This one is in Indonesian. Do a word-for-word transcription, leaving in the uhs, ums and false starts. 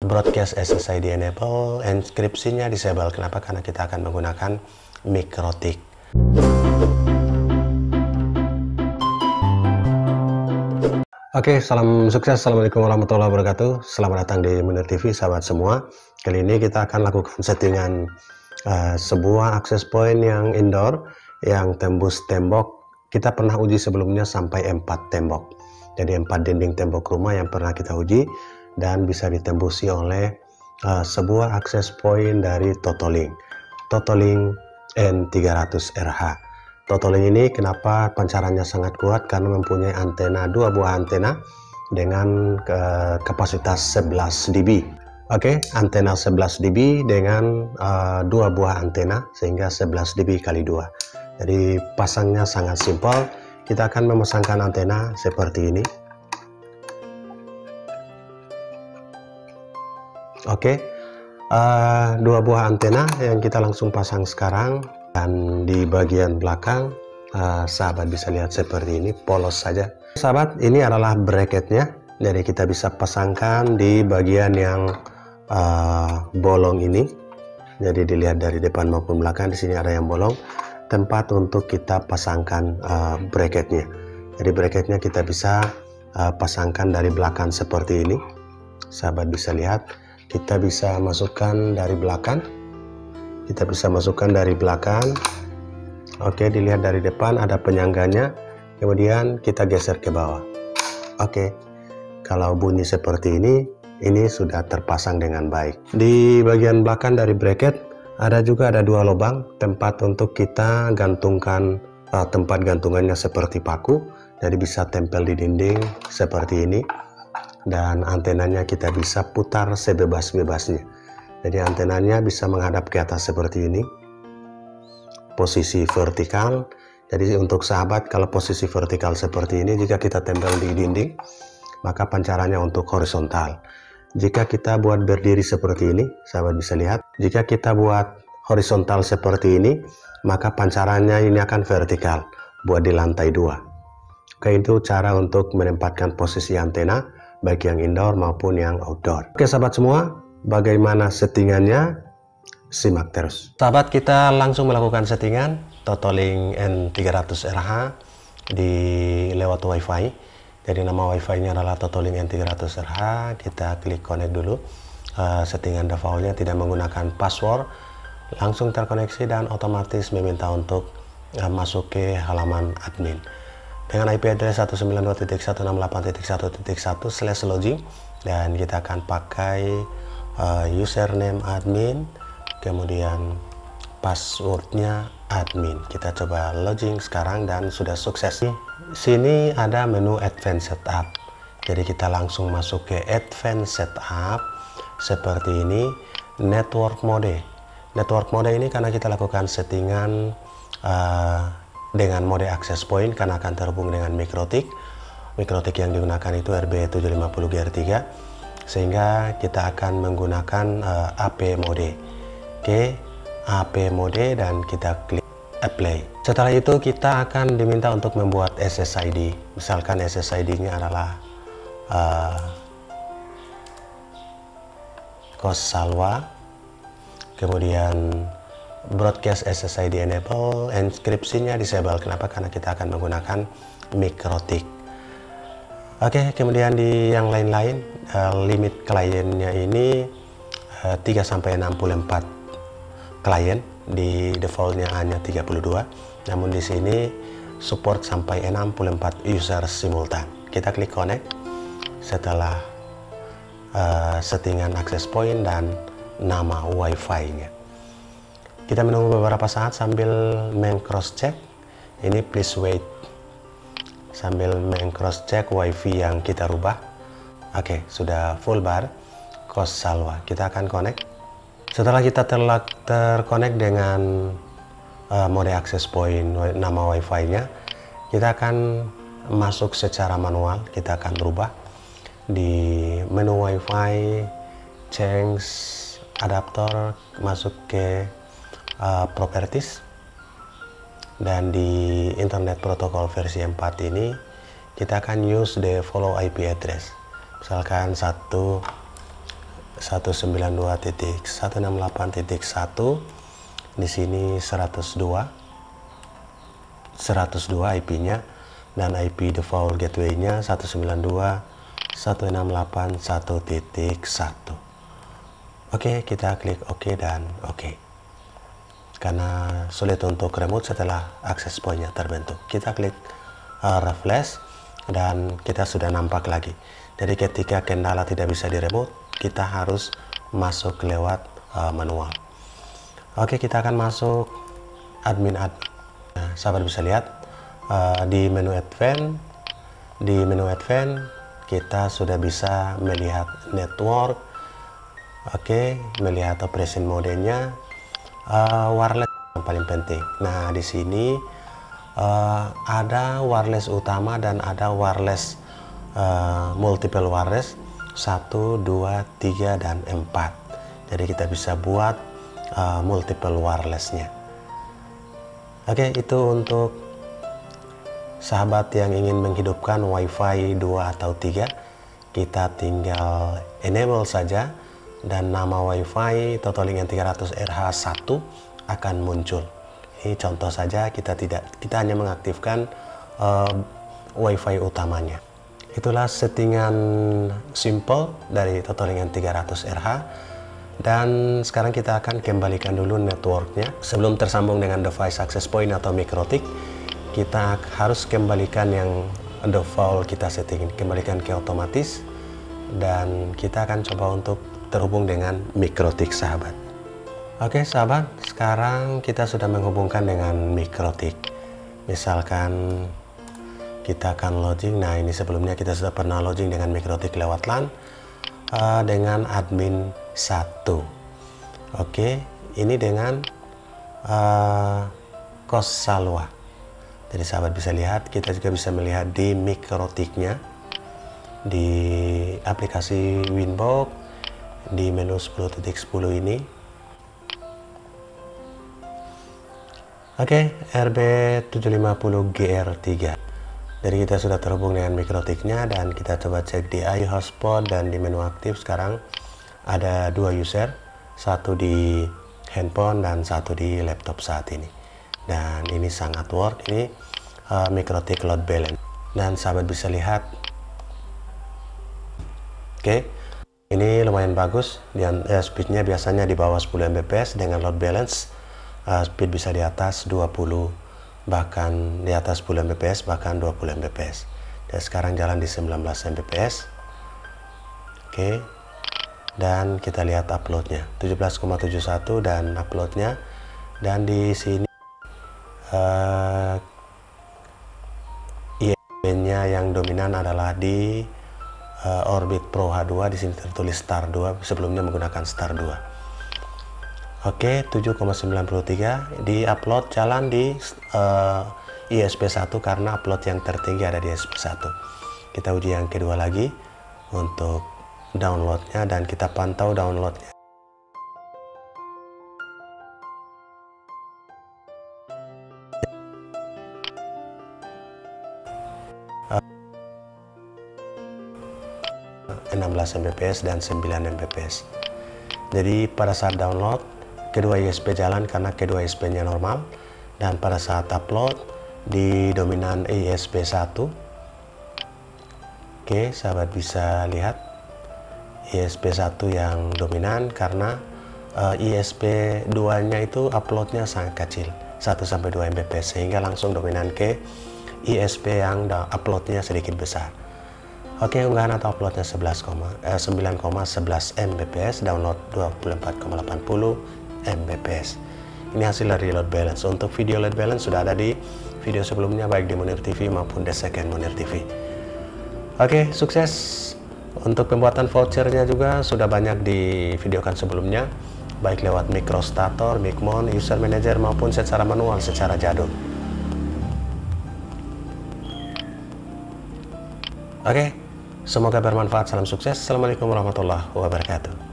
broadcast S S I D enable, enkripsinya disable. Kenapa? Karena kita akan menggunakan MikroTik. Oke, salam sukses. Assalamualaikum warahmatullahi wabarakatuh. Selamat datang di Munir T V, sahabat semua. Kali ini kita akan lakukan settingan uh, sebuah access point yang indoor, yang tembus tembok. Kita pernah uji sebelumnya sampai empat tembok. Jadi empat dinding tembok rumah yang pernah kita uji dan bisa ditembusi oleh uh, sebuah access point dari Totolink. Totolink N tiga ratus R H. Totolink ini kenapa pancarannya sangat kuat? Karena mempunyai antena, dua buah antena dengan uh, kapasitas sebelas dB. Oke, okay, antena sebelas dB dengan uh, dua buah antena sehingga sebelas dB kali dua. Jadi pasangnya sangat simpel. Kita akan memasangkan antena seperti ini. Oke, okay. uh, dua buah antena yang kita langsung pasang sekarang. Dan di bagian belakang, uh, sahabat bisa lihat seperti ini, polos saja. Sahabat, ini adalah bracketnya. Jadi kita bisa pasangkan di bagian yang uh, bolong ini. Jadi dilihat dari depan maupun belakang, di sini ada yang bolong. Tempat untuk kita pasangkan uh, bracketnya. Jadi bracketnya kita bisa uh, pasangkan dari belakang seperti ini. Sahabat bisa lihat, kita bisa masukkan dari belakang. Kita bisa masukkan dari belakang. Oke, dilihat dari depan ada penyangganya. Kemudian kita geser ke bawah. Oke, kalau bunyi seperti ini, ini sudah terpasang dengan baik. Di bagian belakang dari bracket ada juga ada dua lubang tempat untuk kita gantungkan, uh, tempat gantungannya seperti paku. Jadi bisa tempel di dinding seperti ini. Dan antenanya kita bisa putar sebebas-bebasnya. Jadi antenanya bisa menghadap ke atas seperti ini. Posisi vertikal. Jadi untuk sahabat, kalau posisi vertikal seperti ini, jika kita tempel di dinding, maka pancarannya untuk horizontal. Jika kita buat berdiri seperti ini, sahabat bisa lihat. Jika kita buat horizontal seperti ini, maka pancarannya ini akan vertikal. Buat di lantai dua. Oke, itu cara untuk menempatkan posisi antena, baik yang indoor maupun yang outdoor. Oke sahabat semua, bagaimana settingannya? Simak terus. Sahabat, kita langsung melakukan settingan Totolink N tiga ratus R H di lewat WiFi. Jadi nama WiFi-nya adalah Totolink N tiga ratus R H. Kita klik connect dulu. Uh, settingan defaultnya tidak menggunakan password, langsung terkoneksi dan otomatis meminta untuk uh, masuk ke halaman admin. Dengan I P address seratus sembilan puluh dua titik seratus enam puluh delapan titik satu titik satu slash login, dan kita akan pakai uh, username admin, kemudian passwordnya admin. Kita coba login sekarang dan sudah sukses. Sini ada menu advanced setup. Jadi kita langsung masuk ke advanced setup seperti ini. Network mode. Network mode ini karena kita lakukan settingan uh, dengan mode access point karena akan terhubung dengan MikroTik. MikroTik yang digunakan itu R B tujuh lima nol G R tiga, sehingga kita akan menggunakan uh, A P mode. Oke, A P mode dan kita klik apply. Setelah itu kita akan diminta untuk membuat S S I D. Misalkan S S I D-nya adalah uh, Kos Salwa, kemudian broadcast S S I D enable, enkripsinya disable. Kenapa? Karena kita akan menggunakan MikroTik. Oke, kemudian di yang lain-lain, uh, limit kliennya ini uh, tiga sampai enam puluh empat klien. Di defaultnya hanya tiga puluh dua, namun di sini support sampai enam puluh empat user simultan. Kita klik connect setelah uh, settingan access point dan nama WiFi-nya. Kita menunggu beberapa saat sambil meng-cross check. Ini please wait sambil meng-cross check WiFi yang kita rubah. Oke, sudah full bar Kos Salwa. Kita akan connect. Setelah kita terkonek dengan uh, mode access point, nama WiFi-nya, kita akan masuk secara manual. Kita akan berubah di menu WiFi, change adapter, masuk ke uh, properties, dan di internet protocol versi empat ini kita akan use the follow I P address. Misalkan satu seratus sembilan puluh dua titik seratus enam puluh delapan titik satu, di sini seratus dua seratus dua I P-nya, dan I P default gateway-nya seratus sembilan puluh dua titik seratus enam puluh delapan titik satu titik satu. Oke, kita klik OK dan OK. Karena sulit untuk remote setelah access point-nya terbentuk. Kita klik uh, refresh dan kita sudah nampak lagi. Jadi ketika kendala tidak bisa di remote, kita harus masuk lewat uh, manual. Oke, kita akan masuk admin admin. Nah, sahabat bisa lihat uh, di menu advance, di menu advance kita sudah bisa melihat network, oke, melihat operation modenya, uh, wireless yang paling penting. Nah, di sini uh, ada wireless utama dan ada wireless uh, multiple wireless satu, dua, tiga, dan empat. Jadi kita bisa buat uh, multiple wirelessnya. Oke, itu untuk sahabat yang ingin menghidupkan WiFi dua atau tiga, kita tinggal enable saja dan nama WiFi Totalink N tiga ratus R H satu akan muncul. Ini contoh saja, kita tidak kita hanya mengaktifkan uh, WiFi utamanya. Itulah settingan simple dari Totalink N tiga ratus R H. Dan sekarang kita akan kembalikan dulu networknya. Sebelum tersambung dengan device access point atau MikroTik, kita harus kembalikan yang default kita setting, kembalikan ke otomatis, dan kita akan coba untuk terhubung dengan MikroTik sahabat. Oke sahabat, sekarang kita sudah menghubungkan dengan MikroTik. Misalkan kita akan login. Nah, ini sebelumnya kita sudah pernah login dengan MikroTik lewat LAN uh, dengan admin satu. Oke, ini dengan uh, Kos Salwa. Jadi sahabat bisa lihat, kita juga bisa melihat di MikroTik-nya, di aplikasi Winbox, di menu sepuluh titik sepuluh ini. Oke, R B tujuh lima nol G R tiga. Jadi kita sudah terhubung dengan MikroTik-nya, dan kita coba cek di I hotspot dan di menu aktif. Sekarang ada dua user, satu di handphone dan satu di laptop saat ini. Dan ini sangat work, ini uh, MikroTik load balance. Dan sahabat bisa lihat, oke, okay, ini lumayan bagus. Dan ya, speednya biasanya di bawah sepuluh megabits per second, dengan load balance uh, speed bisa di atas dua puluh, bahkan di atas sepuluh megabits per second, bahkan dua puluh megabits per second. Dan sekarang jalan di sembilan belas megabits per second. Oke, okay. Dan kita lihat uploadnya tujuh belas koma tujuh satu dan uploadnya, dan di sini uh, I S P-nya yang dominan adalah di uh, Orbit Pro H dua. Di sini tertulis Star dua, sebelumnya menggunakan Star dua. Oke, tujuh koma sembilan tiga di upload jalan di uh, I S P satu karena upload yang tertinggi ada di I S P satu. Kita uji yang kedua lagi untuk downloadnya, dan kita pantau downloadnya. enam belas megabits per second dan sembilan megabits per second. Jadi pada saat download, kedua I S P jalan karena kedua I S P-nya normal, dan pada saat upload di dominan I S P satu. Oke, sahabat bisa lihat I S P satu yang dominan karena uh, I S P dua nya itu uploadnya sangat kecil, satu sampai dua megabits per second, sehingga langsung dominan ke I S P yang uploadnya sedikit besar. Oke, unggahan atau uploadnya sembilan koma sebelas megabits per second, download dua puluh empat koma delapan puluh megabits per second. Ini hasil dari load balance. Untuk video load balance sudah ada di video sebelumnya, baik di Munir T V maupun The Second Munir T V. Oke, sukses. Untuk pembuatan vouchernya juga sudah banyak divideokan sebelumnya, baik lewat MicroStator, Micmon, User Manager, maupun secara manual, secara jadul. Oke, semoga bermanfaat. Salam sukses. Assalamualaikum warahmatullahi wabarakatuh.